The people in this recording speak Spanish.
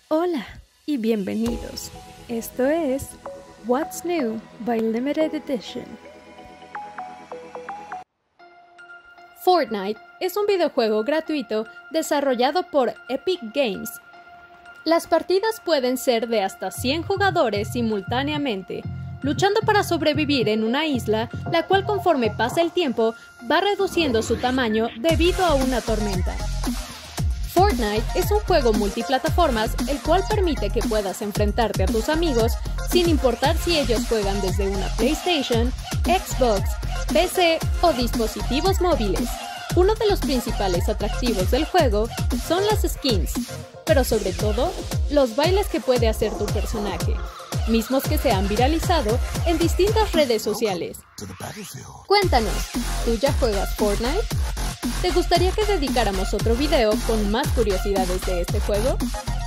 Hola y bienvenidos. Esto es What's New by Limited Edition. Fortnite es un videojuego gratuito desarrollado por Epic Games. Las partidas pueden ser de hasta 100 jugadores simultáneamente, luchando para sobrevivir en una isla, la cual conforme pasa el tiempo va reduciendo su tamaño debido a una tormenta. Fortnite es un juego multiplataformas el cual permite que puedas enfrentarte a tus amigos sin importar si ellos juegan desde una PlayStation, Xbox, PC o dispositivos móviles. Uno de los principales atractivos del juego son las skins, pero sobre todo, los bailes que puede hacer tu personaje, mismos que se han viralizado en distintas redes sociales. Cuéntanos, ¿tú ya juegas Fortnite? ¿Te gustaría que dedicáramos otro video con más curiosidades de este juego?